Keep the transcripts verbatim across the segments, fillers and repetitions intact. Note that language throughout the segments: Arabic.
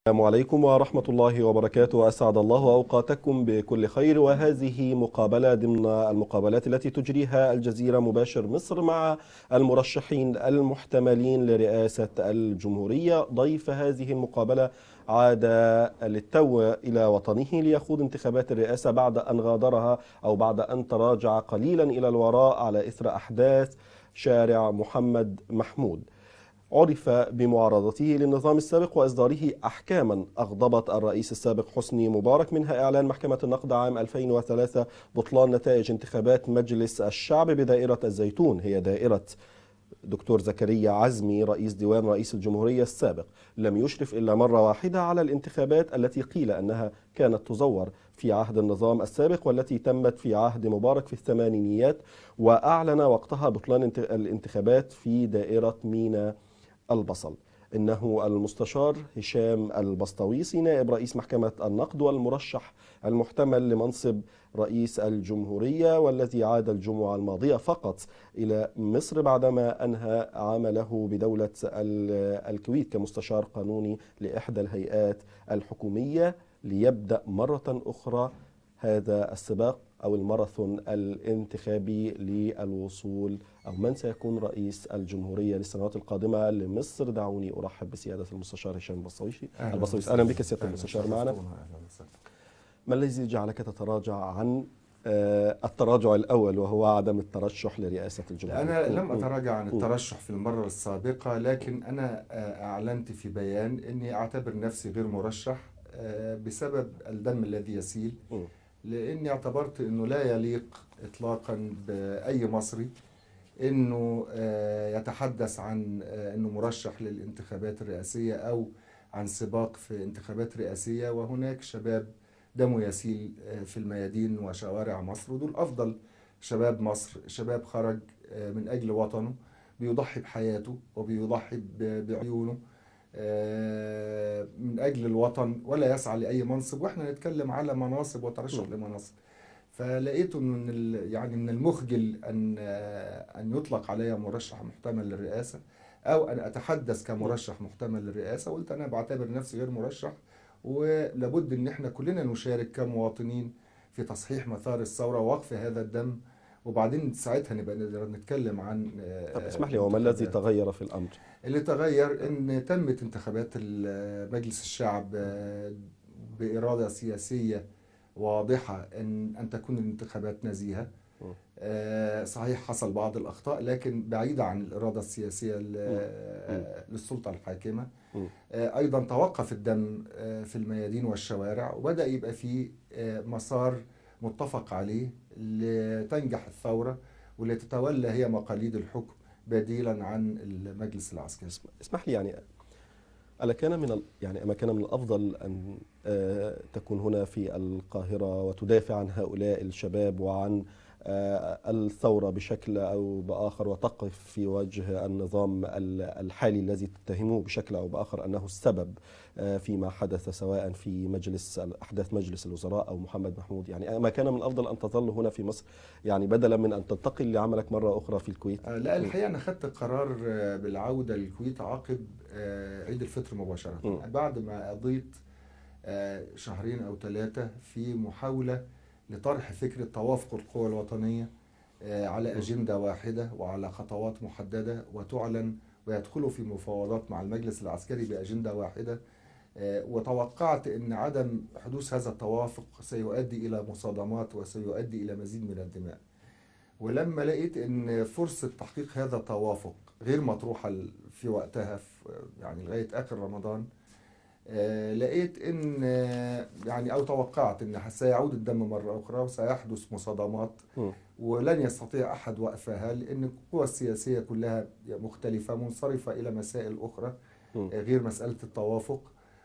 السلام عليكم ورحمة الله وبركاته. أسعد الله أوقاتكم بكل خير، وهذه مقابلة ضمن المقابلات التي تجريها الجزيرة مباشر مصر مع المرشحين المحتملين لرئاسة الجمهورية. ضيف هذه المقابلة عاد للتو إلى وطنه ليخوض انتخابات الرئاسة بعد أن غادرها أو بعد أن تراجع قليلا إلى الوراء على إثر أحداث شارع محمد محمود. عرف بمعارضته للنظام السابق وإصداره أحكاما أغضبت الرئيس السابق حسني مبارك، منها إعلان محكمة النقد عام ألفين وثلاثة بطلان نتائج انتخابات مجلس الشعب بدائرة الزيتون، هي دائرة دكتور زكريا عزمي رئيس ديوان رئيس الجمهورية السابق. لم يشرف إلا مرة واحدة على الانتخابات التي قيل أنها كانت تزور في عهد النظام السابق والتي تمت في عهد مبارك في الثمانينيات، وأعلن وقتها بطلان الانتخابات في دائرة مينا البصل. إنه المستشار هشام البسطويسي نائب رئيس محكمة النقد والمرشح المحتمل لمنصب رئيس الجمهورية، والذي عاد الجمعة الماضية فقط إلى مصر بعدما أنهى عمله بدولة الكويت كمستشار قانوني لإحدى الهيئات الحكومية، ليبدأ مرة أخرى هذا السباق أو الماراثون الانتخابي للوصول أو من سيكون رئيس الجمهورية للسنوات القادمة لمصر. دعوني أرحب بسيادة المستشار هشام البسطويسي. البسطويسي أهلا بك سيادة المستشار معنا. ما الذي جعلك تتراجع عن التراجع الأول وهو عدم الترشح لرئاسة الجمهورية؟ أنا لم أتراجع عن الترشح في المرة السابقة، لكن أنا أعلنت في بيان أني أعتبر نفسي غير مرشح بسبب الدم الذي يسيل، لأني اعتبرت أنه لا يليق إطلاقا بأي مصري أنه يتحدث عن أنه مرشح للانتخابات الرئاسية أو عن سباق في انتخابات رئاسية وهناك شباب دمه يسيل في الميادين وشوارع مصر، ودول أفضل شباب مصر، شباب خرج من أجل وطنه بيضحي بحياته وبيضحي بعيونه من أجل الوطن ولا يسعى لأي منصب، وإحنا نتكلم على مناصب وترشح لمناصب. فلقيته من يعني من المخجل أن أن يطلق علي مرشح محتمل للرئاسة أو أن أتحدث كمرشح محتمل للرئاسة. قلت أنا بعتبر نفسي غير مرشح، ولابد أن احنا كلنا نشارك كمواطنين في تصحيح مسار الثورة ووقف هذا الدم، وبعدين ساعتها نبقى نقدر نتكلم عن. طب اسمح لي، وما الذي تغير في الأمر؟ اللي تغير ان تمت انتخابات مجلس الشعب بإرادة سياسية واضحة ان ان تكون الانتخابات نزيهة. صحيح حصل بعض الأخطاء لكن بعيدة عن الإرادة السياسية للسلطة الحاكمة. أيضا توقف الدم في الميادين والشوارع وبدأ يبقى في مسار متفق عليه لتنجح الثورة ولتتولى هي مقاليد الحكم بديلا عن المجلس العسكري. اسمح لي، يعني ألا كان من يعني أما كان من الأفضل أن تكون هنا في القاهرة وتدافع عن هؤلاء الشباب وعن الثورة بشكل أو بآخر وتقف في وجه النظام الحالي الذي تتهمه بشكل أو بآخر أنه السبب فيما حدث سواء في مجلس أحداث مجلس الوزراء أو محمد محمود؟ يعني ما كان من الأفضل أن تظل هنا في مصر يعني بدلا من أن تنتقل لعملك مرة أخرى في الكويت؟ لا، الحقيقة أنا خدت قرار بالعودة للكويت عقب عيد الفطر مباشرة، م. بعد ما قضيت شهرين أو ثلاثة في محاولة لطرح فكرة توافق القوى الوطنية على أجندة واحدة وعلى خطوات محددة وتعلن ويدخلوا في مفاوضات مع المجلس العسكري بأجندة واحدة. وتوقعت أن عدم حدوث هذا التوافق سيؤدي إلى مصادمات وسيؤدي إلى مزيد من الدماء. ولما لقيت أن فرصة تحقيق هذا التوافق غير مطروحة في وقتها، يعني لغاية آخر رمضان، لقيت ان يعني او توقعت ان سيعود الدم مره اخرى وسيحدث مصادمات ولن يستطيع احد وقفها، لان القوى السياسيه كلها مختلفه منصرفه الى مسائل اخرى غير مساله التوافق.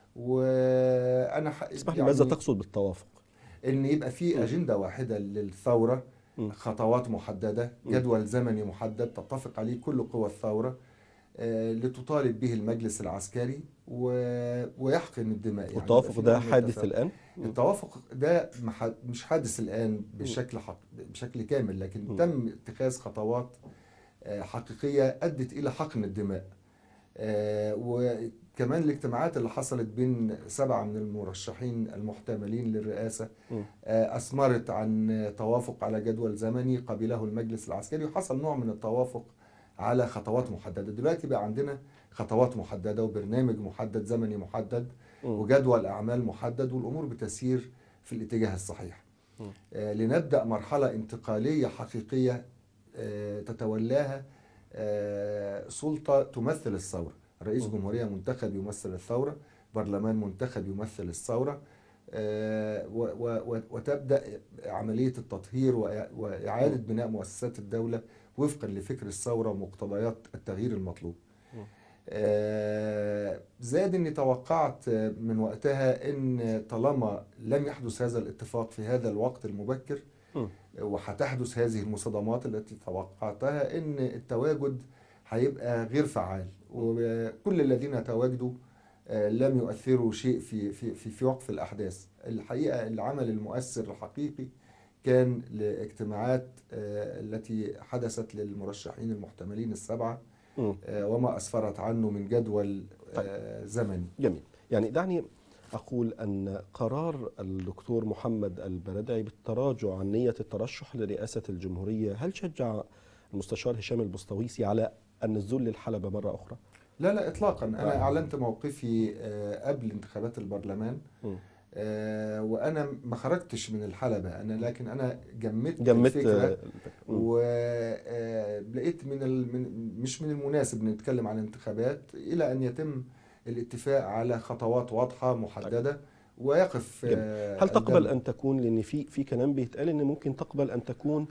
وانا اسمح لي، يعني ماذا تقصد بالتوافق؟ ان يبقى في اجنده واحده للثوره، خطوات محدده، جدول زمني محدد تتفق عليه كل قوى الثوره لتطالب به المجلس العسكري ويحقن الدماء. يعني التوافق ده حادث الآن؟ التوافق ده مش حادث الآن بشكل حق بشكل كامل، لكن م. تم اتخاذ خطوات حقيقية أدت إلى حقن الدماء. آه، وكمان الاجتماعات اللي حصلت بين سبعة من المرشحين المحتملين للرئاسة م. آه، أثمرت عن توافق على جدول زمني قبله المجلس العسكري، وحصل نوع من التوافق على خطوات محددة. دلوقتي بقى عندنا خطوات محددة وبرنامج محدد زمني محدد م. وجدول أعمال محدد، والأمور بتسير في الاتجاه الصحيح. م. آه، لنبدأ مرحلة انتقالية حقيقية آه، تتولاها آه، سلطة تمثل الثورة، رئيس م. جمهورية منتخب يمثل الثورة، برلمان منتخب يمثل الثورة، آه، و- و- و- وتبدأ عملية التطهير وإع- وإعادة م. بناء مؤسسات الدولة وفقا لفكر الثورة ومقتضيات التغيير المطلوب. م. آه، زاد اني توقعت من وقتها ان طالما لم يحدث هذا الاتفاق في هذا الوقت المبكر م. وهتحدث هذه المصادمات التي توقعتها، ان التواجد هيبقى غير فعال، وكل الذين تواجدوا آه، لم يؤثروا شيء في في في في وقف الاحداث. الحقيقه العمل المؤثر الحقيقي كان لاجتماعات آه، التي حدثت للمرشحين المحتملين السبعه م. آه، وما اسفرت عنه من جدول طيب. آه، زمني. جميل. يعني دعني أقول أن قرار الدكتور محمد البرادعي بالتراجع عن نية الترشح لرئاسة الجمهورية، هل شجع المستشار هشام البسطويسي على النزول للحلبة مرة أخرى؟ لا لا اطلاقا، انا آه. اعلنت موقفي آه، قبل انتخابات البرلمان، م. آه، وانا ما خرجتش من الحلبة انا، لكن انا جمدت جمدت الفكرة آه، م. ولقيت من, ال... من مش من المناسب نتكلم عن انتخابات الى ان يتم الاتفاق على خطوات واضحة محددة ويقف جميل. آه، هل تقبل الدم. أن تكون، لأن في في كلام بيتقال أن ممكن تقبل أن تكون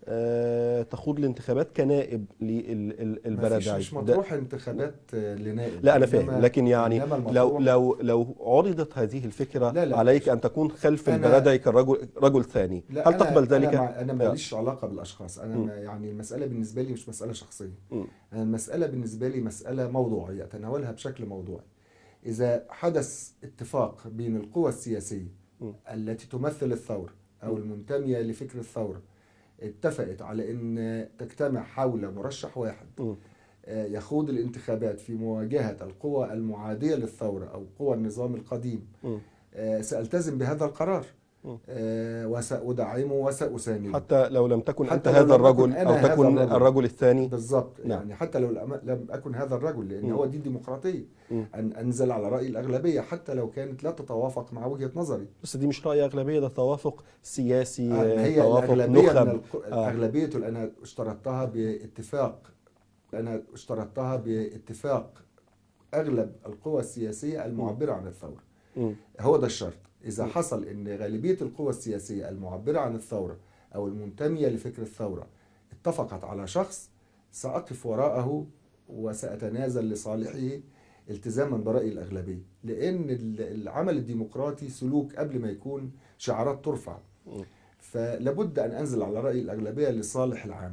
آه تخوض الانتخابات كنائب للبرادعي؟ مفيش، مش مطروح انتخابات آه، لنائب. لا أنا إنما- فاهم، لكن يعني إنما لو المطروح- لو لو عرضت هذه الفكرة لا لا عليك مش- أن تكون خلف أنا- البرادعي كرجل رجل ثاني، لا هل أنا تقبل ذلك؟ أنا, مع أنا ماليش علاقة بالأشخاص، أنا م. ما يعني المسألة بالنسبة لي مش مسألة شخصية، م. أنا المسألة بالنسبة لي مسألة موضوعية أتناولها بشكل موضوعي. إذا حدث اتفاق بين القوى السياسية م. التي تمثل الثورة أو م. المنتمية لفكر الثورة اتفقت على أن تجتمع حول مرشح واحد م. آه، يخوض الانتخابات في مواجهة القوى المعادية للثورة أو قوى النظام القديم، م. آه، سألتزم بهذا القرار م. آه، وسأدعمه وسأسانده، حتى لو لم تكن أنت حتى لو هذا لم أكن الرجل أنا أو هذا تكن الرجل. الرجل الثاني. بالضبط. نعم. يعني حتى لو لم- لم أكن هذا الرجل، لأن م. هو دي ديمقراطية، م. أن أنزل على رأي الأغلبية حتى لو كانت لا تتوافق مع وجهة نظري. بس دي مش رأي أغلبية، ده توافق سياسي، آه، ما هي توافق الأغلبية من نخب. الق- آه. الأغلبية اللي أنا اشترطتها باتفاق أنا اشترطتها باتفاق أغلب القوى السياسية المعبرة عن الثورة. م. هو ده الشرط. إذا م. حصل أن غالبية القوى السياسية المعبرة عن الثورة أو المنتمية لفكر الثورة اتفقت على شخص، سأقف وراءه وسأتنازل لصالحه التزاما برأي الأغلبية، لأن العمل الديمقراطي سلوك قبل ما يكون شعارات ترفع، م. فلابد أن أنزل على رأي الأغلبية لصالح العام.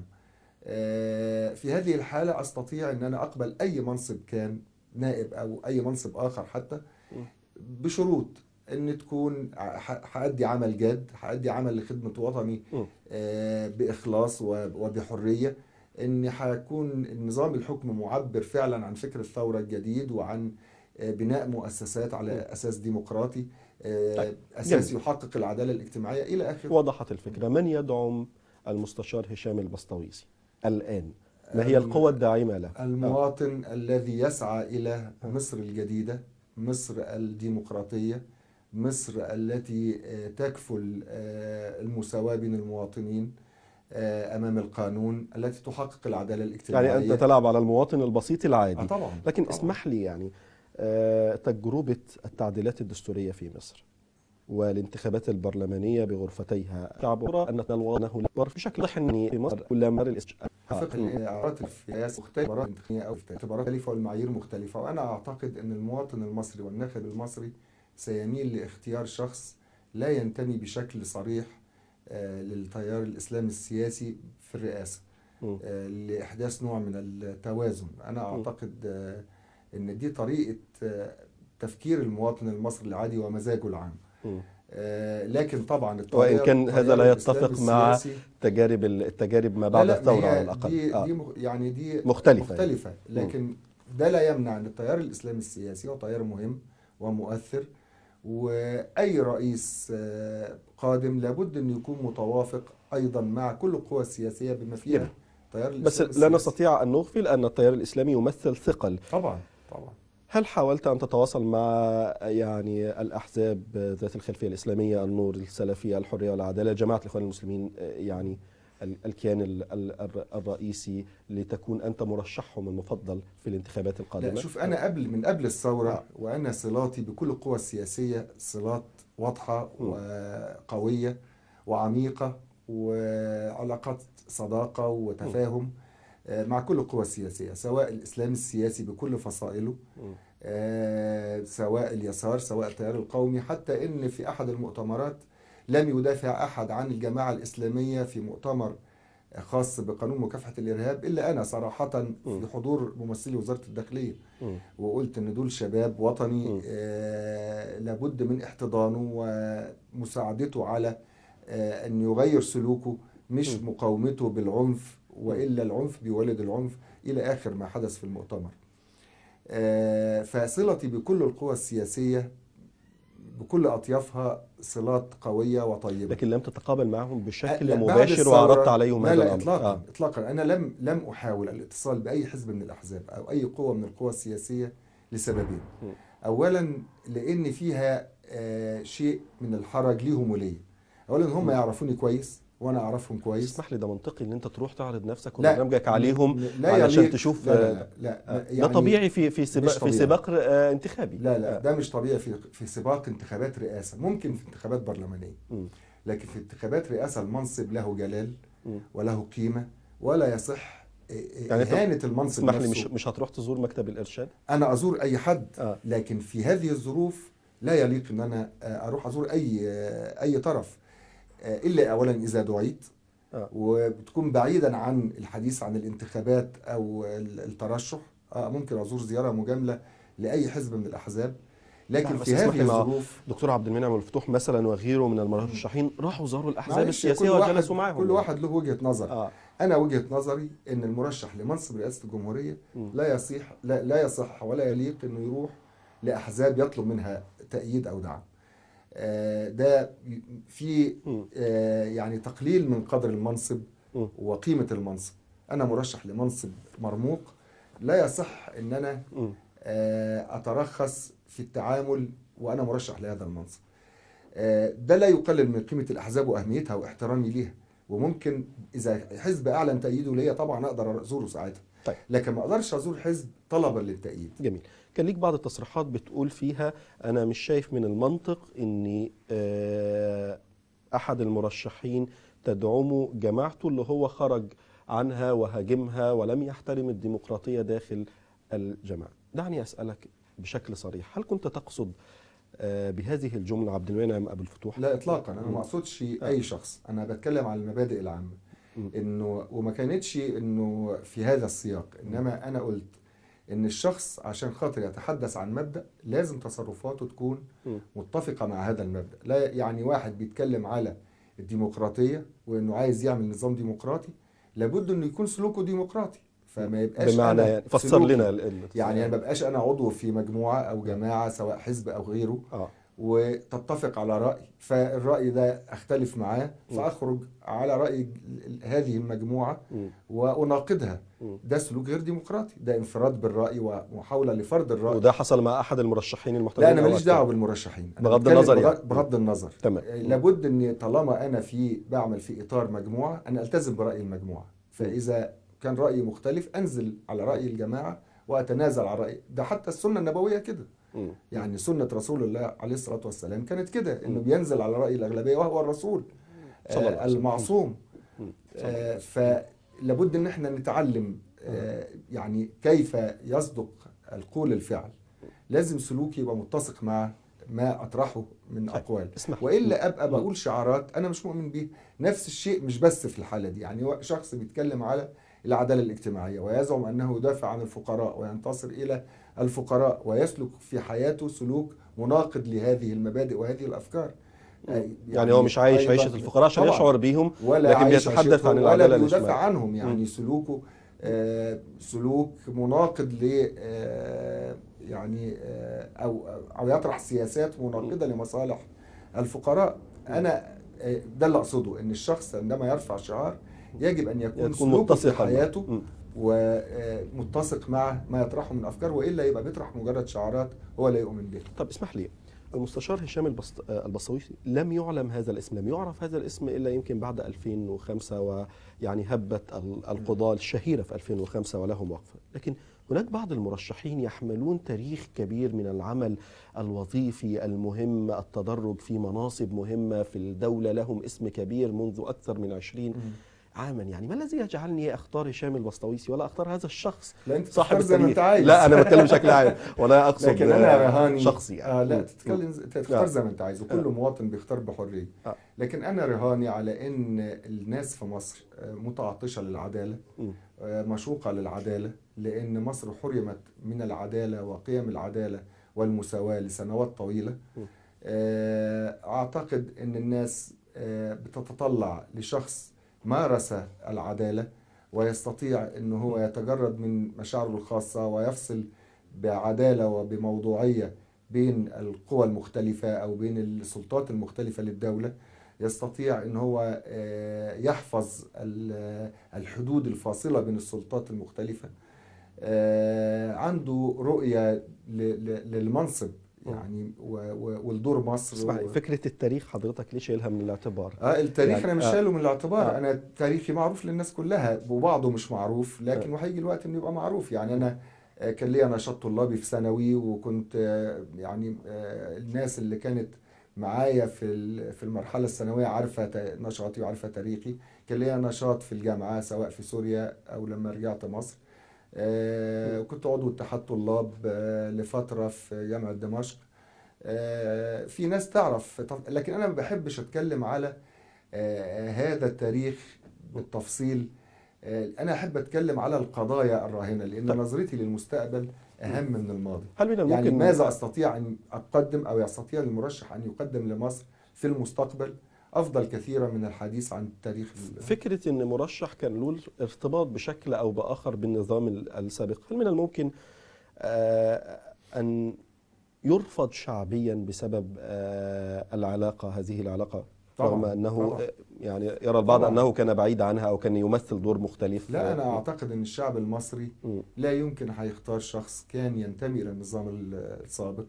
آه، في هذه الحالة أستطيع أن أنا أقبل أي منصب كان نائب أو أي منصب آخر حتى، بشروط أن تكون ح- هأدي عمل جاد، هأدي عمل لخدمة وطني م. آه، بإخلاص وب- وبحرية، أن هيكون النظام الحكم معبر فعلا عن فكر الثورة الجديد وعن آه، بناء مؤسسات على م. أساس ديمقراطي، آه، طيب. أساس جميل. يحقق العدالة الاجتماعية إلى آخره. وضحت الفكرة. من يدعم المستشار هشام البسطويسي الآن؟ ما هي الم- القوى الداعمة له؟ المواطن الذي يسعى إلى مصر الجديدة، مصر الديمقراطية، مصر التي آه، تكفل آه، المساواة بين المواطنين آه، أمام القانون، التي تحقق العدالة الاجتماعية. يعني أنت تلعب على المواطن البسيط العادي. آه طبعا. لكن طبعا. اسمح لي، يعني آه، تجربة التعديلات الدستورية في مصر والانتخابات البرلمانية بغرفتيها، شعب أن الوطن هناك بشكل واضح أن في مصر كل مر فقه الإعارات السياسية مختلفة أو اعتبارات مختلفة والمعايير مختلفة، وأنا أعتقد أن المواطن المصري والناخب المصري سيميل لاختيار شخص لا ينتمي بشكل صريح آه، للتيار الإسلامي السياسي في الرئاسة، آه، لإحداث نوع من التوازن. أنا أعتقد آه، أن دي طريقة آه، تفكير المواطن المصري العادي ومزاجه العام. آه، لكن طبعا وإن كان هذا لا يتفق مع تجارب التجارب ما بعد لا لا الثورة على هي الأقل. دي, آه. دي يعني دي مختلفة, مختلفة يعني. لكن ده لا يمنع أن التيار الإسلامي السياسي هو تيار مهم ومؤثر، وأي رئيس قادم لابد أن يكون متوافق أيضا مع كل القوى السياسية بما فيها التيار الإسلامي بس السياسي. لا نستطيع أن نغفل أن التيار الإسلامي يمثل ثقل. طبعا طبعا. هل حاولت أن تتواصل مع يعني الأحزاب ذات الخلفية الإسلامية، النور، السلفية، الحرية والعدالة، جماعة الإخوان المسلمين، يعني الكيان الرئيسي، لتكون أنت مرشحهم المفضل في الانتخابات القادمة؟ لا شوف، أنا قبل من قبل الثورة آه. وأنا صلاتي بكل القوى السياسية صلات واضحة م. وقوية وعميقة، وعلاقات صداقة وتفاهم م. مع كل القوى السياسية، سواء الإسلام السياسي بكل فصائله، آه سواء اليسار، سواء التيار القومي. حتى إن في أحد المؤتمرات لم يدافع أحد عن الجماعة الإسلامية في مؤتمر خاص بقانون مكافحة الإرهاب إلا أنا صراحة في حضور ممثلي وزارة الداخلية، وقلت إن دول شباب وطني آه لابد من احتضانه ومساعدته على آه أن يغير سلوكه، مش مقاومته بالعنف، وإلا العنف بيولد العنف، إلى آخر ما حدث في المؤتمر. آه فصلتي بكل القوى السياسية بكل أطيافها صلات قوية وطيبة. لكن لم تتقابل معهم بشكل مباشر وعرضت عليهم هذا الأمر؟ لا إطلاقا آه. إطلاقا. أنا لم لم أحاول الاتصال بأي حزب من الأحزاب أو أي قوة من القوى السياسية لسببين. م. أولا لأن فيها آه شيء من الحرج ليهم ولي. أولا هم يعرفوني كويس وأنا أعرفهم كويس. اسمح لي، ده منطقي ان انت تروح تعرض نفسك وبرنامجك عليهم علشان تشوف؟ لا لا لا, لا, لا يعني ده طبيعي في في سباق في سباق انتخابي. لا لا ده مش طبيعي في في سباق انتخابات رئاسة، ممكن في انتخابات برلمانية، لكن في انتخابات رئاسة المنصب له جلال وله قيمة، ولا يصح يعني إهانة المنصب اسمح نفسه. لي، مش مش هتروح تزور مكتب الإرشاد؟ أنا أزور أي حد آه. لكن في هذه الظروف لا يليق ان انا اروح ازور اي اي طرف الا اولا اذا دعيت، آه. وبتكون بعيدا عن الحديث عن الانتخابات او الترشح. آه ممكن ازور زياره مجامله لاي حزب من الاحزاب، لكن في هذه الظروف دكتور عبد المنعم والفتوح مثلا وغيره من المرشحين راحوا زاروا الاحزاب السياسيه وجلسوا معهم. كل واحد له وجهه نظر. آه. انا وجهه نظري ان المرشح لمنصب رئاسه الجمهوريه م. لا يصح لا, لا يصح ولا يليق انه يروح لاحزاب يطلب منها تأييد او دعم. آه ده في آه يعني تقليل من قدر المنصب م. وقيمه المنصب. انا مرشح لمنصب مرموق، لا يصح ان انا آه اترخص في التعامل وانا مرشح لهذا المنصب. آه ده لا يقلل من قيمه الاحزاب واهميتها واحترامي ليها، وممكن اذا حزب اعلن تأييده ليا طبعا اقدر ازوره ساعتها. طيب. لكن ما اقدرش ازور حزب طلبا للتأييد. جميل. كان ليك بعض التصريحات بتقول فيها انا مش شايف من المنطق ان آه احد المرشحين تدعمه جماعته اللي هو خرج عنها وهاجمها ولم يحترم الديمقراطية داخل الجماعة. دعني أسألك بشكل صريح، هل كنت تقصد بهذه الجملة عبد المنعم أبو الفتوح؟ لا إطلاقا، أنا ما أقصدش أي شخص، أنا بتكلم عن المبادئ العامة. إنه وما كانتش إنه في هذا السياق، إنما أنا قلت إن الشخص عشان خاطر يتحدث عن مبدأ لازم تصرفاته تكون متفقة مع هذا المبدأ. لا يعني واحد بيتكلم على الديمقراطية وإنه عايز يعمل نظام ديمقراطي، لابد إنه يكون سلوكه ديمقراطي. فما يبقاش بمعنى أنا يعني فسر لنا يعني ما بقاش أنا عضو في مجموعة أو جماعة سواء حزب أو غيره آه. وتتفق على رأي، فالرأي ده أختلف معاه فأخرج على رأي هذه المجموعة وأناقضها. ده سلوك غير ديمقراطي، ده انفراد بالرأي ومحاولة لفرض الرأي. وده حصل مع أحد المرشحين المحترمين. لا أنا ماليش دعوة بالمرشحين، بغض النظر يعني. بغض النظر تمام. لابد أن طالما أنا في بعمل في إطار مجموعة أنا ألتزم برأي المجموعة، فإذا كان رأيي مختلف أنزل على رأي الجماعة وأتنازل على رأي. ده حتى السنة النبوية كده، يعني سنة رسول الله عليه الصلاة والسلام كانت كده، إنه بينزل على رأي الأغلبية وهو الرسول آه المعصوم. آه فلابد إن احنا نتعلم آه يعني كيف يصدق القول الفعل. لازم سلوكي يبقى متسق مع ما أطرحه من أقوال، وإلا أبقى بقول شعارات أنا مش مؤمن بيها. نفس الشيء مش بس في الحالة دي، يعني شخص بيتكلم على العدالة الاجتماعية ويزعم أنه يدافع عن الفقراء وينتصر إلى الفقراء ويسلك في حياته سلوك مناقض لهذه المبادئ وهذه الأفكار. يعني, يعني هو مش عايش عيشة الفقراء عشان يشعر بيهم، لكن بيتحدث عن العدالة الاجتماعية ولا بيدافع عنهم. يعني م. سلوكه آه، سلوك مناقض ل آه، يعني آه، او او يطرح سياسات مناقضه لمصالح الفقراء. انا آه، ده اللي اقصده، ان الشخص عندما يرفع شعار يجب ان يعني يكون تكون سلوكه في متسقا معه. حياته ومتسق مع ما يطرحه من افكار، والا يبقى بيطرح مجرد شعارات هو لا يؤمن بها. طب اسمح لي، المستشار هشام البسط... البسطويسي لم يعلم هذا الاسم، لم يعرف هذا الاسم إلا يمكن بعد ألفين وخمسة، ويعني هبت ال- القضاة الشهيرة في ألفين وخمسة ولهم وقفة، لكن هناك بعض المرشحين يحملون تاريخ كبير من العمل الوظيفي المهم، التدرج في مناصب مهمة في الدولة، لهم اسم كبير منذ أكثر من عشرين عاما. يعني ما الذي يجعلني اختار هشام البسطويسي ولا اختار هذا الشخص لا، انت صاحب تختار زي ما انت التاريخ؟ عايز. لا انا بتكلم بشكل عام ولا اقصد لكن انا آه، رهاني شخصي يعني. آه لا، مم. تتكلم مم. تختار آه. زي ما انت عايز، وكل آه. مواطن بيختار بحريه. آه. لكن انا رهاني على ان الناس في مصر آه، متعطشه للعداله، مم. آه، مشوقه للعداله، لان مصر حرمت من العداله وقيم العداله والمساواه لسنوات طويله. مم. آه، اعتقد ان الناس آه، بتتطلع لشخص مارس العداله ويستطيع ان هو يتجرد من مشاعره الخاصه ويفصل بعداله وبموضوعيه بين القوى المختلفه او بين السلطات المختلفه للدوله. يستطيع ان هو آه، يحفظ ال- الحدود الفاصله بين السلطات المختلفه. آه، عنده رؤيه ل- ل- للمنصب يعني و- و- ولدور مصر. اسمع لي، و... فكرة التاريخ حضرتك ليش شايلها من الاعتبار؟ اه التاريخ يعني انا مش آه. شايله من الاعتبار. آه. انا تاريخي معروف للناس كلها، وبعضه مش معروف، آه. لكن وهيجي الوقت انه يبقى معروف. يعني انا آه، كان ليا نشاط طلابي في ثانوي، وكنت آه، يعني آه، الناس اللي كانت معايا في ال- في المرحله الثانويه عارفه تا- نشاطي وعارفه تاريخي. كان ليا نشاط في الجامعه سواء في سوريا او لما رجعت مصر. آه، كنت عضو اتحاد طلاب آه، لفتره في جامعه دمشق. آه، في ناس تعرف، طب- لكن انا ما بحبش اتكلم على آه، هذا التاريخ بالتفصيل. آه، انا احب اتكلم على القضايا الراهنه، لان طيب. نظرتي للمستقبل اهم من الماضي. هل من يعني الممكن ماذا آه، استطيع ان اقدم، او يستطيع المرشح ان يقدم لمصر في المستقبل، افضل كثيرا من الحديث عن التاريخ. فكرة ان مرشح كان له ارتباط بشكل او باخر بالنظام ال- السابق، هل من الممكن آه، ان يرفض شعبيا بسبب آه، العلاقة، هذه العلاقة، رغم طبعا أنه طبعا آه، يعني يرى البعض طبعا. أنه كان بعيد عنها أو كان يمثل دور مختلف؟ لا، آه، أنا أعتقد أن الشعب المصري م- لا يمكن هيختار شخص كان ينتمي إلى النظام ال- السابق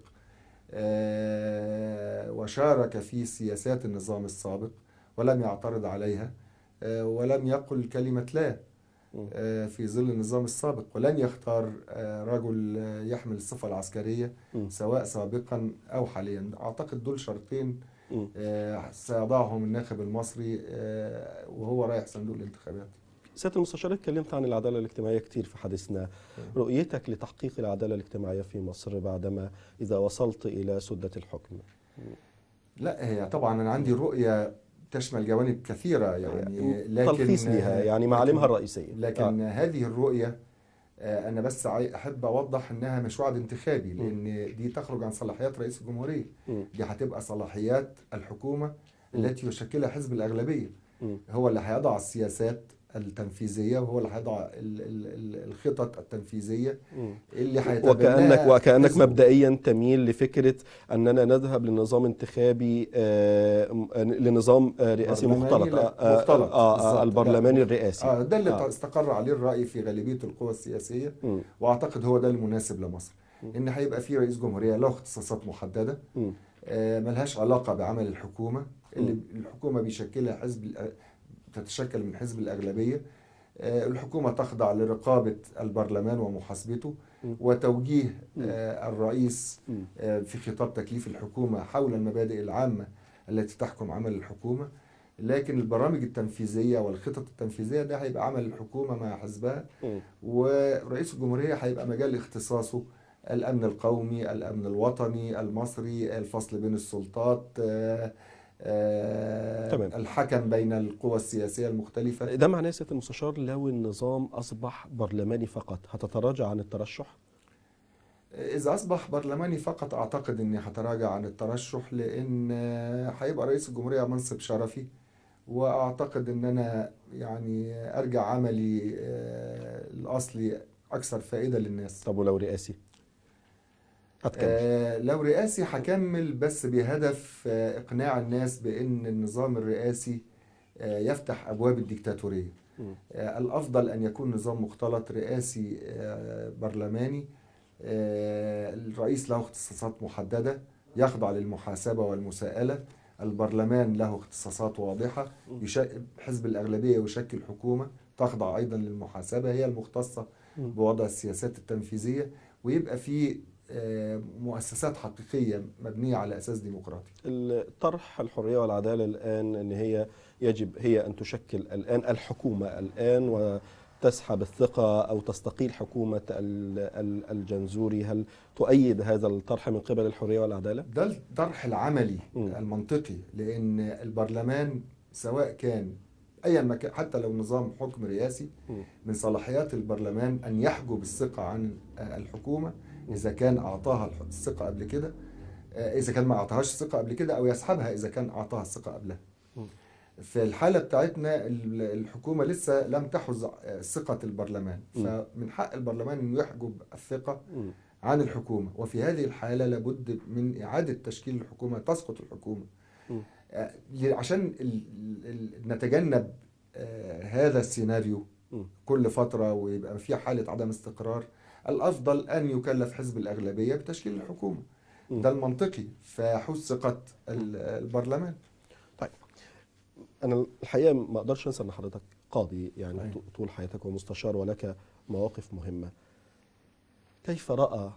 آه، وشارك في سياسات النظام السابق ولم يعترض عليها، آه، ولم يقل كلمة لا م- آه، في ظل النظام السابق، ولن يختار آه، رجل آه، يحمل الصفة العسكرية م- سواء سابقا أو حاليا. أعتقد دول شرطين م. آه، سيضعهم الناخب المصري آه، وهو رايح صندوق الانتخابات. سيادة المستشار، اتكلمت عن العدالة الاجتماعية كتير في حديثنا، رؤيتك لتحقيق العدالة الاجتماعية في مصر بعدما إذا وصلت إلى سدة الحكم؟ لا، هي طبعا أنا عندي رؤية تشمل جوانب كثيرة يعني، تلخيص لكن لها يعني معالمها لكن الرئيسية. لكن هذه الرؤية آه، أنا بس عاي- أحب أوضح إنها مش وعد انتخابي، لأن دي تخرج عن صلاحيات رئيس الجمهورية. م- دي هتبقى صلاحيات الحكومة م- التي يشكلها حزب الأغلبية. م. هو اللي هيضع السياسات التنفيذية، وهو اللي هيضع ال- ال- ال- الخطط التنفيذية م. اللي وكأنك هيتبناها وكأنك حزبه. مبدئيا تميل لفكرة أننا نذهب لنظام انتخابي، آه، م- لنظام آه، رئاسي برلماني، مختلط، آه، لا آه، مختلط آه، آه، بالظبط. لا البرلماني مخ... الرئاسي. آه ده اللي آه. استقر عليه الرأي في غالبية القوى السياسية، م- واعتقد هو ده المناسب لمصر. م- ان هيبقى في رئيس جمهورية له اختصاصات محددة م- آه ملهاش علاقة بعمل الحكومة، اللي م- الحكومة بيشكلها حزب الأ- تتشكل من حزب الأغلبية. آه الحكومة تخضع لرقابة البرلمان ومحاسبته م- وتوجيه م- آه الرئيس م- آه في خطاب تكليف الحكومة حول المبادئ العامة التي تحكم عمل الحكومة. لكن البرامج التنفيذية والخطط التنفيذية ده هيبقى عمل الحكومة مع حزبها، م- ورئيس الجمهورية هيبقى مجال اختصاصه الأمن القومي، الأمن الوطني المصري، الفصل بين السلطات، آه، آه، تمام. الحكم بين القوى السياسية المختلفة. ده معناه يا سيادة المستشار لو النظام أصبح برلماني فقط هتتراجع عن الترشح؟ إذا أصبح برلماني فقط أعتقد أني هتراجع عن الترشح، لأن آه، هيبقى رئيس الجمهورية منصب شرفي، وأعتقد أن أنا يعني أرجع عملي آه، الأصلي أكثر فائدة للناس. طب ولو رئاسي هتكمل؟ آه لو رئاسي هكمل، بس بهدف آه إقناع الناس بأن النظام الرئاسي آه يفتح أبواب الديكتاتورية. آه الأفضل أن يكون نظام مختلط رئاسي آه برلماني. آه الرئيس له اختصاصات محددة يخضع للمحاسبة والمساءلة. البرلمان له اختصاصات واضحة. حزب الأغلبية يشكل حكومة تخضع أيضا للمحاسبة، هي المختصة بوضع السياسات التنفيذية، ويبقى في مؤسسات حقيقية مبنية على أساس ديمقراطي. طرح الحرية والعدالة الآن أن هي يجب هي أن تشكل الآن الحكومة الآن وتسحب الثقة أو تستقيل حكومة الجنزوري، هل تؤيد هذا الطرح من قبل الحرية والعدالة؟ ده الطرح العملي م. المنطقي، لأن البرلمان سواء كان أيا ما كان، حتى لو نظام حكم رئاسي، من صلاحيات البرلمان أن يحجب الثقة عن الحكومة إذا كان أعطاها الثقة قبل كده، إذا كان ما أعطاهاش الثقة قبل كده، أو يسحبها إذا كان أعطاها الثقة قبلها. في الحالة بتاعتنا الحكومة لسه لم تحز ثقة البرلمان، فمن حق البرلمان أن يحجب الثقة عن الحكومة، وفي هذه الحالة لابد من إعادة تشكيل الحكومة، تسقط الحكومة. عشان نتجنب هذا السيناريو كل فترة ويبقى في حالة عدم استقرار، الأفضل أن يكلف حزب الأغلبية بتشكيل الحكومة. ده المنطقي، فيحوز ثقة البرلمان. طيب، أنا الحقيقة ما أقدرش أنسى أن حضرتك قاضي يعني أي. طول حياتك ومستشار ولك مواقف مهمة. كيف رأى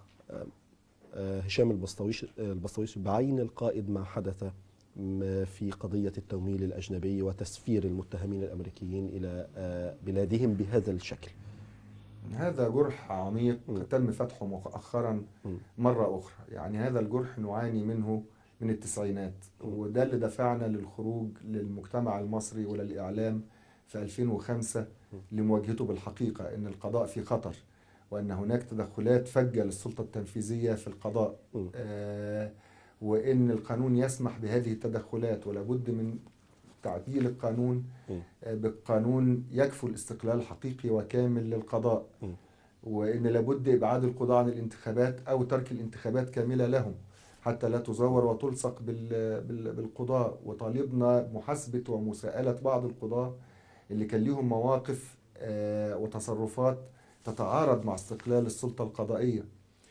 هشام البسطويش البسطويش بعين القائد ما حدث في قضية التمويل الأجنبي وتسفير المتهمين الأمريكيين إلى بلادهم بهذا الشكل؟ هذا جرح عميق م. تم فتحه مؤخرا مرة أخرى. يعني هذا الجرح نعاني منه من التسعينات، وده اللي دفعنا للخروج للمجتمع المصري وللإعلام في ألفين وخمسة لمواجهته بالحقيقة أن القضاء في خطر، وأن هناك تدخلات فجة للسلطة التنفيذية في القضاء، آه وأن القانون يسمح بهذه التدخلات، ولابد من تعديل القانون بالقانون يكفل الاستقلال حقيقي وكامل للقضاء، وإن لابد إبعاد القضاء عن الانتخابات أو ترك الانتخابات كاملة لهم حتى لا تزور وتلصق بالقضاء. وطالبنا محاسبة ومساءلة بعض القضاء اللي كان لهم مواقف وتصرفات تتعارض مع استقلال السلطة القضائية.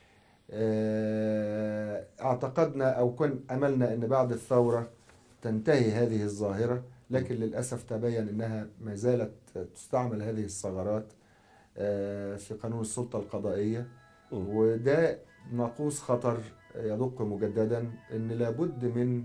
اعتقدنا أو كن أملنا أن بعد الثورة تنتهي هذه الظاهرة، لكن للأسف تبين أنها ما زالت تستعمل هذه الثغرات في قانون السلطة القضائية، وده ناقوس خطر يدق مجددا أن لابد من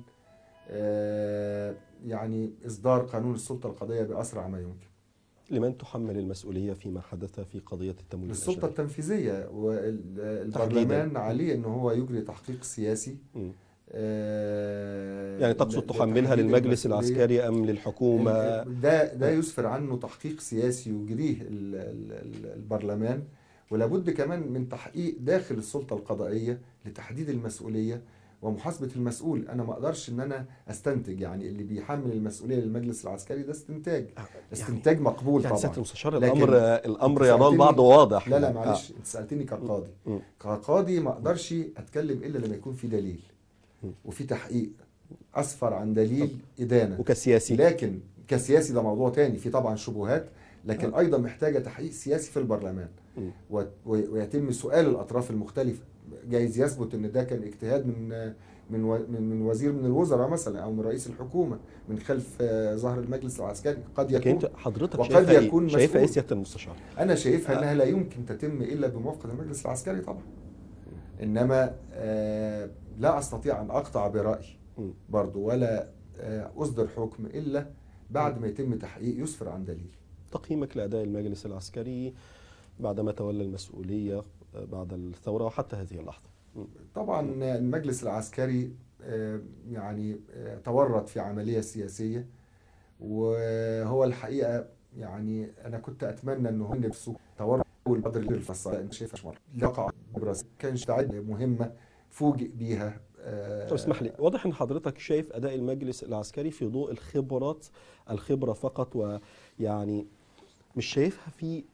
يعني إصدار قانون السلطة القضائية بأسرع ما يمكن. لمن تحمل المسؤولية فيما حدث في قضية التمويل الأجنبي؟ السلطة التنفيذية، والبرلمان عليه أنه هو يجري تحقيق سياسي. م. يعني تقصد تحملها للمجلس العسكري أم للحكومة؟ ده ده يسفر عنه تحقيق سياسي يجريه البرلمان، ولابد كمان من تحقيق داخل السلطة القضائية لتحديد المسؤولية ومحاسبة المسؤول. أنا ما أقدرش إن أنا أستنتج، يعني اللي بيحمل المسؤولية للمجلس العسكري ده استنتاج استنتاج يعني مقبول يعني طبعا. المستشار الأمر الأمر يرى البعض واضح. لا لا معلش، أنت سألتني كقاضي. م. كقاضي ما أقدرش أتكلم إلا لما يكون في دليل وفي تحقيق أسفر عن دليل إدانة. وكسياسي، لكن كسياسي ده موضوع تاني، في طبعا شبهات، لكن أه. أيضا محتاجة تحقيق سياسي في البرلمان، م. ويتم سؤال الأطراف المختلفة. جايز يثبت ان ده كان اجتهاد من من من وزير من الوزراء مثلا، او من رئيس الحكومه من خلف ظهر المجلس العسكري، قد يكون. حضرتك وقد يكون شايفها ايه سياده المستشار؟ انا شايفها انها لا يمكن تتم الا بموافقه المجلس العسكري طبعا، انما آه لا استطيع ان اقطع برايي برضه، ولا آه اصدر حكم الا بعد ما يتم تحقيق يسفر عن دليل. تقييمك لاداء المجلس العسكري بعدما تولى المسؤوليه بعد الثورة وحتى هذه اللحظة؟ طبعا المجلس العسكري يعني تورط في عملية سياسية، وهو الحقيقة يعني أنا كنت أتمنى أنه هو نفسه تورط والبدر للفصائل. أنا شايفها يقع برأس كان تعد مهمة فوجئ بيها. طب اسمح لي، واضح أن حضرتك شايف أداء المجلس العسكري في ضوء الخبرات الخبرة فقط، ويعني مش شايفها في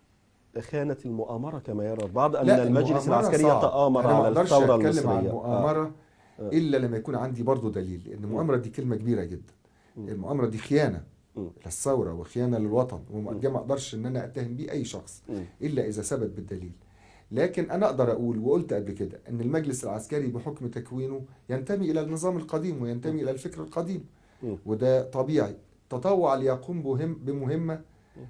خانت المؤامرة كما يرى البعض، أن لا، المجلس العسكري صعب. يتآمر أنا ما على أقدرش الثورة أتكلم عن المصرية. مؤامرة آه. آه. إلا لما يكون عندي برضو دليل، لأن المؤامرة دي كلمة كبيرة جدا. المؤامرة دي خيانة للثورة وخيانة للوطن، وده ما أقدرش إن أنا أتهم بيه أي شخص إلا إذا ثبت بالدليل. لكن أنا أقدر أقول، وقلت قبل كده، أن المجلس العسكري بحكم تكوينه ينتمي إلى النظام القديم وينتمي إلى الفكر القديم، وده طبيعي. تطوع ليقوم بمهمة،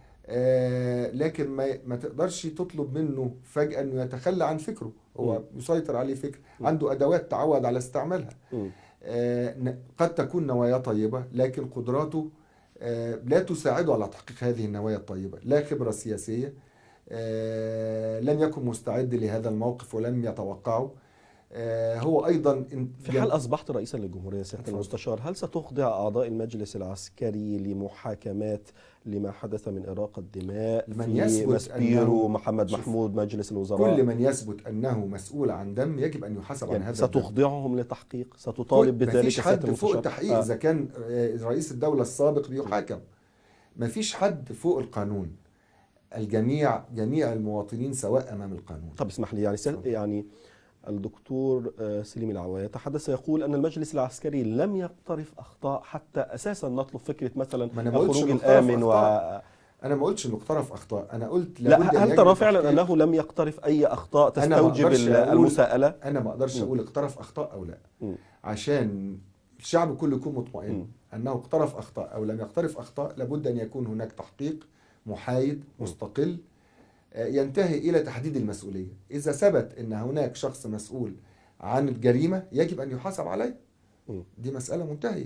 آه لكن ما, ما تقدرش تطلب منه فجأة أنه يتخلى عن فكره. هو يسيطر عليه فكر، عنده أدوات تعود على استعمالها. آه قد تكون نوايا طيبة، لكن قدراته آه لا تساعده على تحقيق هذه النوايا الطيبة. لا خبرة سياسية، آه لم يكن مستعد لهذا الموقف ولم يتوقعه. آه هو أيضا في حال أصبحت رئيسا للجمهورية سيادة المستشار، هل ستخضع أعضاء المجلس العسكري لمحاكمات لما حدث من إراقة دماء في ماسبيرو محمد محمود مجلس الوزراء؟ كل من يثبت أنه مسؤول عن دم يجب أن يحاسب يعني عن هذا ستخضعهم الدم. لتحقيق، ستطالب بذلك؟ مفيش حد فوق التحقيق. آه. إذا كان رئيس الدولة السابق بيحاكم، مفيش حد فوق القانون. الجميع، جميع المواطنين سواء أمام القانون. طب اسمح لي، يعني يعني الدكتور سليم العوا يتحدث يقول أن المجلس العسكري لم يقترف أخطاء حتى أساسا نطلب فكرة مثلا الخروج الآمن. و أنا ما قلتش إنه اقترف أخطاء، أنا قلت لا، هل ترى فعلا أنه لم يقترف أي أخطاء تستوجب المساءلة؟ أنا ما أقدرش أقول اقترف أخطاء أو لا، م. عشان الشعب كله يكون مطمئن م. أنه اقترف أخطاء أو لم يقترف أخطاء. لابد أن يكون هناك تحقيق محايد مستقل ينتهي إلى تحديد المسؤولية. إذا ثبت أن هناك شخص مسؤول عن الجريمة يجب أن يحاسب عليه، دي مسألة منتهية.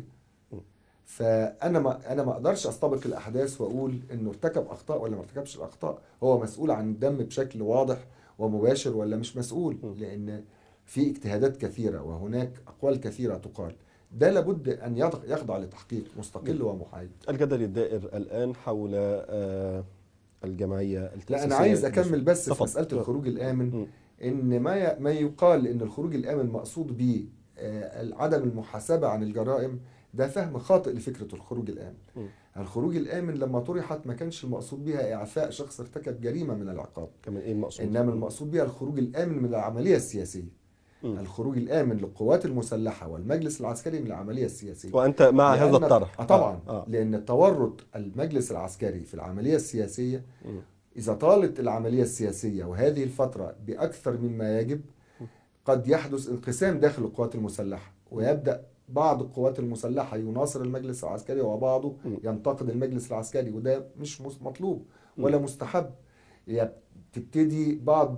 فأنا ما أنا ما أقدرش أستبق الأحداث وأقول إنه ارتكب أخطاء ولا ما ارتكبش الأخطاء. هو مسؤول عن الدم بشكل واضح ومباشر ولا مش مسؤول، لأن في اجتهادات كثيرة وهناك أقوال كثيرة تقال. ده لابد أن يخضع لتحقيق مستقل ومحايد. الجدل الدائر الآن حول آه الجمعية التأسيسية. لا، أنا عايز أكمل بس في مسألة الخروج الآمن. إن ما ما يقال إن الخروج الآمن مقصود به عدم المحاسبة عن الجرائم، ده فهم خاطئ لفكرة الخروج الآمن. م. الخروج الآمن لما طرحت ما كانش المقصود بها إعفاء شخص ارتكب جريمة من العقاب. كمان إيه المقصود؟ إنما المقصود بها الخروج الآمن من العملية السياسية. م. الخروج الآمن للقوات المسلحة والمجلس العسكري من العملية السياسية. وأنت مع هذا الطرح؟ آه طبعا. آه. آه. لأن تورط المجلس العسكري في العملية السياسية، م. إذا طالت العملية السياسية وهذه الفترة بأكثر مما يجب، قد يحدث انقسام داخل القوات المسلحة، ويبدأ بعض القوات المسلحة يناصر المجلس العسكري وبعضه ينتقد المجلس العسكري، وده مش مطلوب ولا مستحب. تبتدي بعض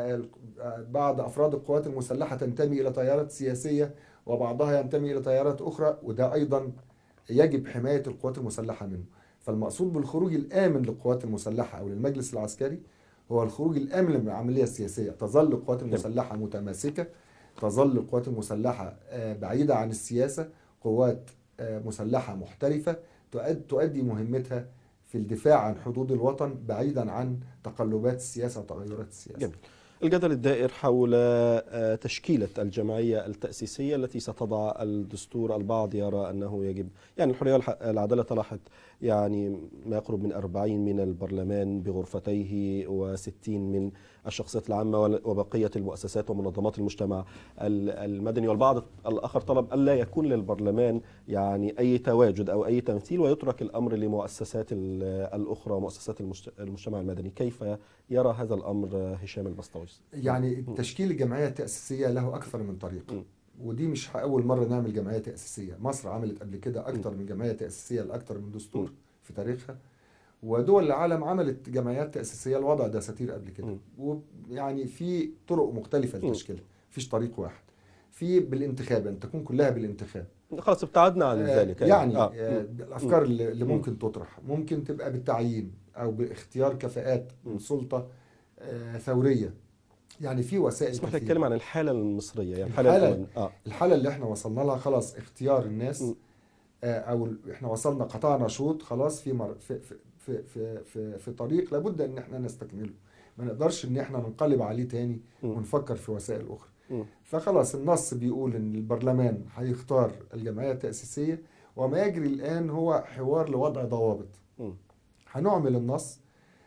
بعض أفراد القوات المسلحة تنتمي إلى تيارات سياسية وبعضها ينتمي إلى تيارات أخرى، وده أيضا يجب حماية القوات المسلحة منه. فالمقصود بالخروج الآمن للقوات المسلحة أو للمجلس العسكري هو الخروج الآمن من العملية السياسية. تظل القوات المسلحة متماسكة، تظل القوات المسلحة بعيدة عن السياسة، قوات مسلحة محترفة تؤدي مهمتها في الدفاع عن حدود الوطن بعيدا عن تقلبات السياسة وتغيرات السياسة. جميل. الجدل الدائر حول تشكيلة الجمعية التأسيسية التي ستضع الدستور، البعض يرى أنه يجب، يعني الحرية والعدالة طرحت يعني ما يقرب من أربعين من البرلمان بغرفتيه وستين من الشخصيات العامة وبقية المؤسسات ومنظمات المجتمع المدني، والبعض الآخر طلب ألا يكون للبرلمان يعني أي تواجد أو أي تمثيل ويترك الأمر لمؤسسات الأخرى ومؤسسات المجتمع المدني. كيف يرى هذا الأمر هشام البسطوي؟ يعني تشكيل الجمعية التأسيسية له أكثر من طريق، م. ودي مش أول مرة نعمل جمعية تأسيسية. مصر عملت قبل كده أكثر من جمعية تأسيسية لأكثر من دستور م. في تاريخها، ودول العالم عملت جمعيات تأسيسية لوضع دساتير قبل كده، ويعني في طرق مختلفة للتشكيل، مفيش طريق واحد. في بالانتخاب، أن تكون كلها بالانتخاب، خلاص ابتعدنا عن آه ذلك يعني آه. آه الأفكار اللي ممكن تطرح ممكن تبقى بالتعيين أو باختيار كفاءات من سلطة آه ثورية. يعني في وسائل كثيرة. اسمح لي اتكلم عن الحالة المصرية، يعني الحالة الحالة, آه. الحالة اللي احنا وصلنا لها خلاص اختيار الناس، آه او احنا وصلنا قطعنا شوط خلاص في مر في في في في, في, في طريق لابد ان احنا نستكمله، ما نقدرش ان احنا ننقلب عليه تاني ونفكر في وسائل اخرى. م. فخلاص النص بيقول ان البرلمان هيختار الجمعية التأسيسية، وما يجري الآن هو حوار لوضع ضوابط. م. هنعمل النص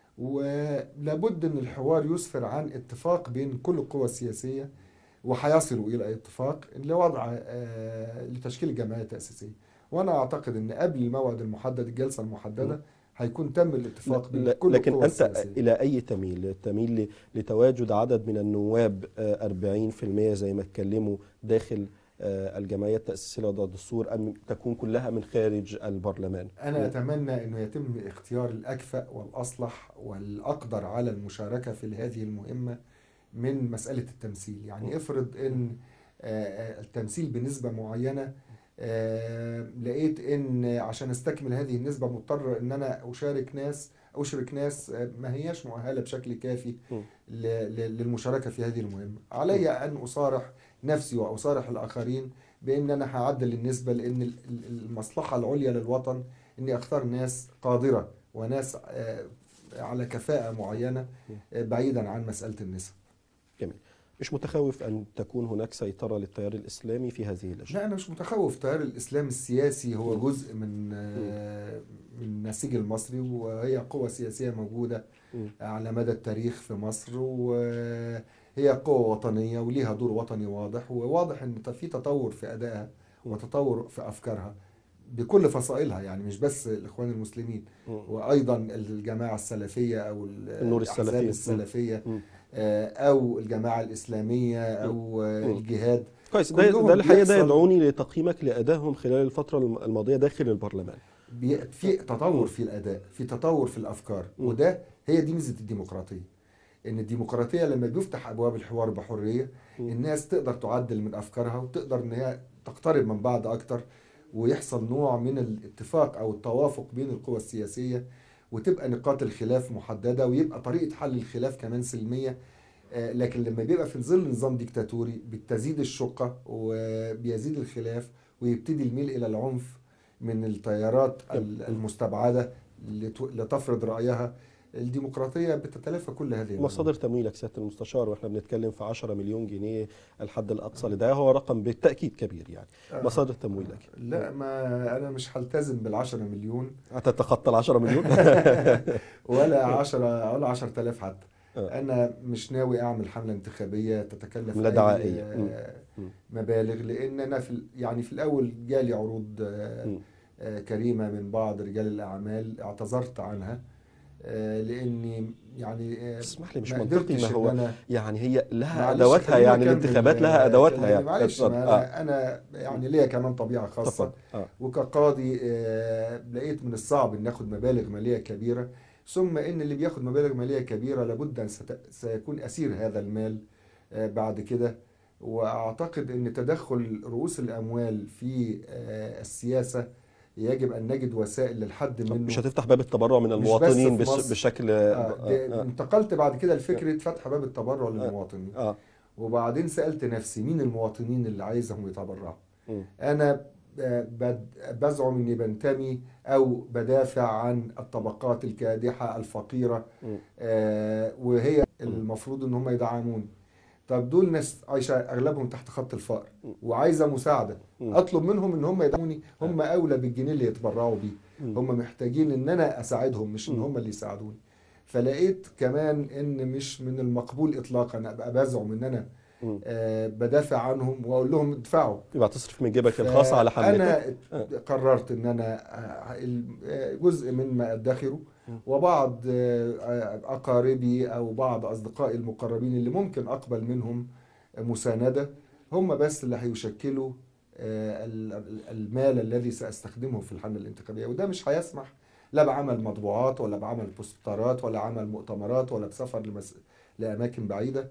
ولابد أن الحوار يسفر عن اتفاق بين كل القوى السياسية، وهيصلوا إلى اتفاق لوضع لتشكيل الجمعية التأسيسية. وأنا أعتقد أن قبل الموعد المحدد، الجلسة المحددة، هيكون تم الاتفاق بين كل لكن القوى أنت السياسية. إلى أي تميل؟ تميل لتواجد عدد من النواب أربعين بالمئة زي ما اتكلموا داخل الجمعية التأسيسية لوضع الدستور، أم تكون كلها من خارج البرلمان؟ أنا أتمنى أنه يتم اختيار الأكفأ والأصلح والأقدر على المشاركة في هذه المهمة من مسألة التمثيل. يعني افرض أن التمثيل بنسبة معينة، لقيت أن عشان استكمل هذه النسبة مضطر أن أنا أشارك ناس أشرك ناس ما هياش مؤهلة بشكل كافي للمشاركة في هذه المهمة. علي أن أصارح نفسي وأصارح الآخرين بأن أنا هعدل النسبة، لأن المصلحة العليا للوطن أني أختار ناس قادرة وناس على كفاءة معينة بعيدا عن مسألة النسب. جميل. مش متخوف أن تكون هناك سيطرة للتيار الإسلامي في هذه اللجنة؟ لا، أنا مش متخوف. التيار الإسلامي السياسي هو جزء من من النسيج المصري، وهي قوة سياسية موجودة على مدى التاريخ في مصر، وهي قوة وطنية وليها دور وطني واضح، وواضح أن في تطور في أدائها وتطور في أفكارها بكل فصائلها، يعني مش بس الإخوان المسلمين، وأيضا الجماعة السلفية أو النور الأحزاب السلفية أو الجماعة الإسلامية أو الجهاد. كويس. ده ده الحقيقة ده يدعوني لتقييمك لأدائهم خلال الفترة الماضية داخل البرلمان. في تطور في الأداء، في تطور في الأفكار، وده هي دي ميزة الديمقراطية. إن الديمقراطية لما بيفتح أبواب الحوار بحرية، الناس تقدر تعدل من أفكارها وتقدر إن هي تقترب من بعض أكتر، ويحصل نوع من الاتفاق أو التوافق بين القوى السياسية، وتبقى نقاط الخلاف محددة، ويبقى طريقة حل الخلاف كمان سلمية. لكن لما بيبقى في ظل نظام ديكتاتوري بتزيد الشقة وبيزيد الخلاف، ويبتدي الميل إلى العنف من التيارات المستبعدة لتفرض رأيها. الديمقراطية بتتلافى كل هذه مصادر تمويلك سيادة المستشار، واحنا بنتكلم في عشرة مليون جنيه الحد الأقصى لده، هو رقم بالتأكيد كبير يعني. آه مصادر تمويلك؟ لا، ما أنا مش هلتزم بالعشرة مليون. هتتخطى العشرة مليون؟ ولا عشرة ولا عشرة آلاف حتى. آه. أنا مش ناوي أعمل حملة انتخابية تتكلف لا دعائية آه مبالغ، لأن أنا في يعني في الأول جالي عروض آه كريمة من بعض رجال الأعمال، اعتذرت عنها لاني يعني اسمح لي مش منطقي. ما هو يعني هي لها ادواتها، ادواتها يعني الانتخابات لها ادواتها يعني. معلش، ما انا آه. انا يعني ليا كمان طبيعه خاصه. آه. وكقاضي آه لقيت من الصعب ان اخد مبالغ ماليه كبيره، ثم ان اللي بياخد مبالغ ماليه كبيره لابد ان سيكون اسير هذا المال آه بعد كده. واعتقد ان تدخل رؤوس الاموال في آه السياسه يجب أن نجد وسائل للحد منه. مش هتفتح باب التبرع من المواطنين بشكل آه آه. انتقلت بعد كده لفكرة فتح باب التبرع للمواطنين. آه. وبعدين سألت نفسي مين المواطنين اللي عايزهم يتبرعوا. أنا بزعم أني بنتمي أو بدافع عن الطبقات الكادحة الفقيرة، آه وهي المفروض أن هم يدعمون. طب دول ناس عايشة أغلبهم تحت خط الفقر وعايزة مساعدة، أطلب منهم إن هم يدعموني. هم أولى بالجنيه اللي يتبرعوا بيه، هم محتاجين إن أنا أساعدهم مش إن هم اللي يساعدوني. فلقيت كمان إن مش من المقبول إطلاقا أبقى بزعم إن أنا آه بدافع عنهم وأقول لهم ادفعوا، يبقى تصرف من جيبك الخاص على حملتك. أنا قررت إن أنا جزء مما أدخره وبعض أقاربي أو بعض أصدقائي المقربين اللي ممكن أقبل منهم مساندة، هم بس اللي هيشكلوا المال الذي سأستخدمه في الحملة الانتخابية. وده مش هيسمح لا بعمل مطبوعات ولا بعمل بوسترات ولا عمل مؤتمرات ولا بسفر لمس... لأماكن بعيدة،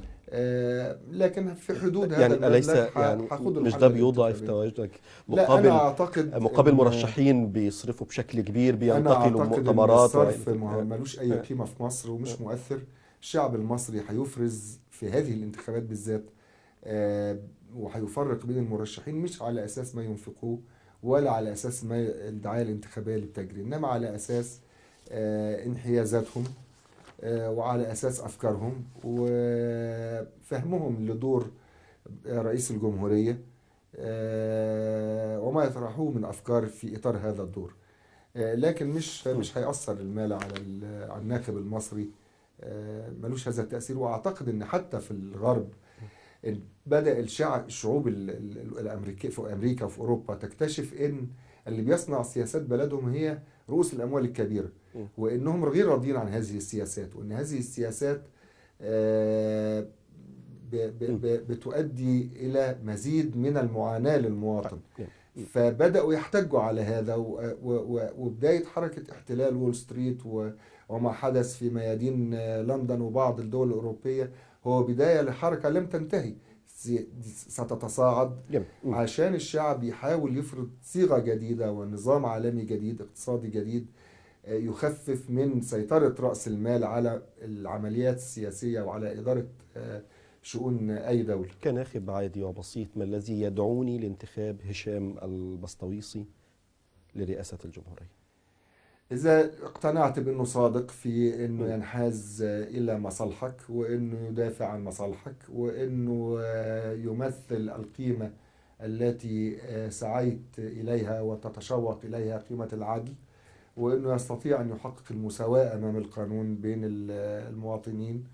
لكن في حدود هذا يعني أليس يعني مش ده بيوضع في تواجدك مقابل أنا أعتقد مقابل مرشحين بيصرفوا بشكل كبير، بينتقلوا مؤتمرات؟ أنا أعتقد أن ملوش أي قيمة في مصر ومش مؤثر. الشعب المصري هيفرز في هذه الانتخابات بالذات وهيفرق بين المرشحين مش على أساس ما ينفقوه ولا على أساس ما الدعاية الانتخابية اللي بتجري، إنما على أساس انحيازاتهم وعلى أساس أفكارهم وفهمهم لدور رئيس الجمهورية وما يطرحوه من أفكار في إطار هذا الدور. آه، لكن مش مش هيأثر المال على ال- على الناخب المصري. آه، ملوش هذا التأثير. وأعتقد إن حتى في الغرب إن بدأ الشعب الشعوب ال- ال- الأمريكية في أمريكا وفي أوروبا تكتشف إن اللي بيصنع سياسات بلدهم هي رؤوس الأموال الكبيرة، وإنهم غير راضيين عن هذه السياسات، وإن هذه السياسات آه، ب- ب- ب- بتؤدي إلى مزيد من المعاناة للمواطن. فبدأوا يحتجوا على هذا، و- و- و- وبداية حركة احتلال وول ستريت و- وما حدث في ميادين آه، لندن وبعض الدول الأوروبية هو بداية لحركة لم تنتهي، سي- ستتصاعد، جميل. مم. عشان الشعب يحاول يفرض صيغة جديدة ونظام عالمي جديد اقتصادي جديد آه، يخفف من سيطرة رأس المال على العمليات السياسية وعلى إدارة آه، شؤون أي دولة. كناخب عادي وبسيط، ما الذي يدعوني لانتخاب هشام البسطويسي لرئاسة الجمهورية؟ إذا اقتنعت بأنه صادق في أنه ينحاز إلى مصالحك، وأنه يدافع عن مصالحك، وأنه آه، يمثل القيمة التي آه، سعيت إليها وتتشوق إليها، قيمة العدل، وأنه يستطيع أن يحقق المساواة أمام القانون بين ال- المواطنين،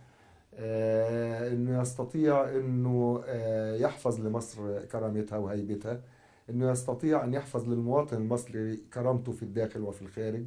آه، أنه يستطيع أنه آه، يحفظ لمصر كرامتها وهيبتها، أنه يستطيع أن يحفظ للمواطن المصري كرامته في الداخل وفي الخارج،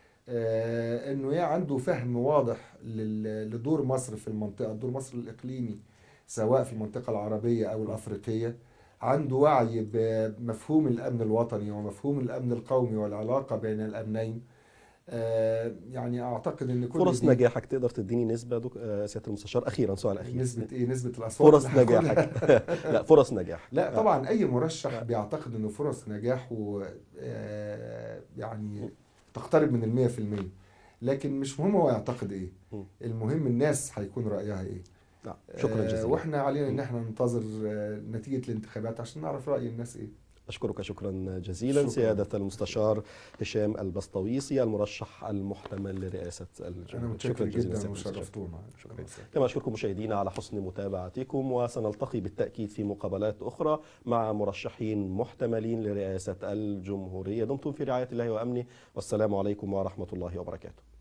آه، انه يعني عنده فهم واضح لل- لدور مصر في المنطقه، دور مصر الاقليمي سواء في المنطقه العربيه او الافريقيه، عنده وعي بمفهوم الامن الوطني ومفهوم الامن القومي والعلاقه بين الامنين. آه، يعني اعتقد ان كل فرص دي نجاحك تقدر تديني نسبة دك... آه، سيادة المستشار؟ أخيرا، سؤال أخير. نسبه ايه؟ نسبه الاصوات فرص اللي هاخدها؟ نجاحك. لا، فرص نجاح. لا آه. طبعا اي مرشح آه. بيعتقد انه فرص نجاحه آه، يعني تقترب من المية في المية، لكن مش مهم هو يعتقد ايه، م. المهم الناس هيكون رأيها ايه. نعم. شكرا آه، جزيلا. واحنا علينا ان م. احنا ننتظر آه، نتيجة الانتخابات عشان نعرف رأي الناس ايه. أشكرك شكرا جزيلا. شكرا. سيادة المستشار هشام البسطويسي، المرشح المحتمل لرئاسة انا الجمهورية. متشكر شكرا جزيلا جدا سيادة المستشار. وشرفتونا. شكرا. كما أشكركم مشاهدينا على حسن متابعتكم، وسنلتقي بالتأكيد في مقابلات أخرى مع مرشحين محتملين لرئاسة الجمهورية. دمتم في رعاية الله وأمنه، والسلام عليكم ورحمة الله وبركاته.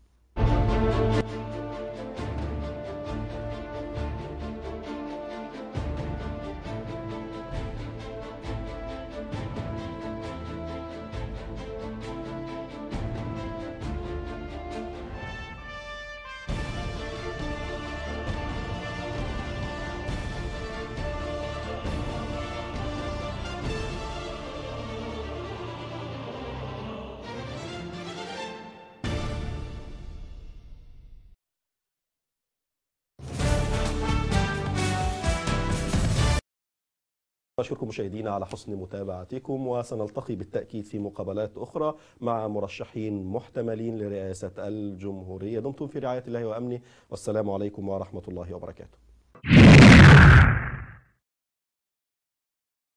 أشكركم مشاهدينا على حسن متابعتكم، وسنلتقي بالتأكيد في مقابلات أخرى مع مرشحين محتملين لرئاسة الجمهورية. دمتم في رعاية الله وأمنه، والسلام عليكم ورحمة الله وبركاته.